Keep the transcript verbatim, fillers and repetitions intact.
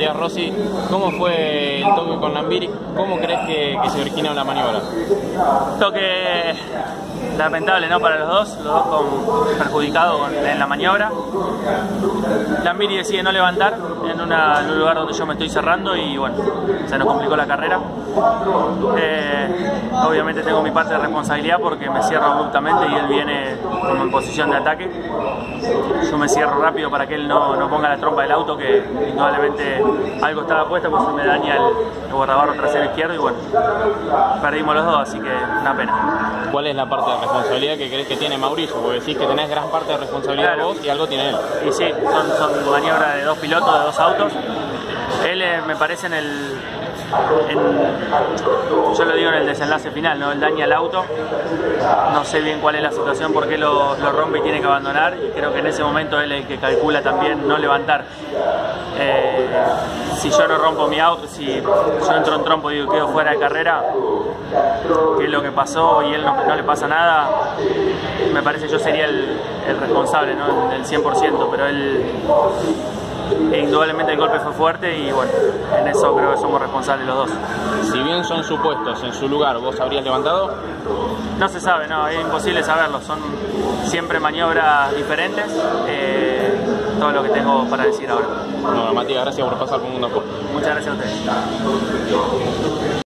Matías Rossi, ¿cómo fue el toque con Lambiri? ¿Cómo crees que, que se origina la maniobra? Toque lamentable, ¿no?, para los dos, los dos con, perjudicados en la maniobra. Lambiri decide no levantar en, una, en un lugar donde yo me estoy cerrando y bueno, se nos complicó la carrera. Eh, obviamente tengo mi parte de responsabilidad porque me cierro abruptamente y él viene como en posición de ataque. Yo me cierro rápido para que él no, no ponga la trompa del auto, que indudablemente algo estaba puesto, pues se me daña el, el guardabarro trasero izquierdo y bueno, perdimos los dos, así que una pena. ¿Cuál es la parte de responsabilidad que crees que tiene Mauricio? Porque decís que tenés gran parte de responsabilidad, claro, vos y algo tiene él. Y sí, son, son maniobras de dos pilotos, de dos autos. Él eh, me parece en el... En, yo lo digo en el desenlace final, ¿no? Él daña el auto, no sé bien cuál es la situación, por qué lo, lo rompe y tiene que abandonar, y creo que en ese momento él es el que calcula también no levantar. Eh, si yo no rompo mi auto, si yo entro en trompo y digo, quedo fuera de carrera, que es lo que pasó y él no, no le pasa nada, me parece yo sería el, el responsable, ¿no?, el cien por ciento, pero él... E indudablemente el golpe fue fuerte y bueno, en eso creo que somos responsables los dos. Si bien son supuestos en su lugar, ¿vos habrías levantado? No se sabe, no, es imposible saberlo, son siempre maniobras diferentes, eh, todo lo que tengo para decir ahora. Bueno, Matías, gracias por pasar por Mundo Sport. Muchas gracias a ustedes.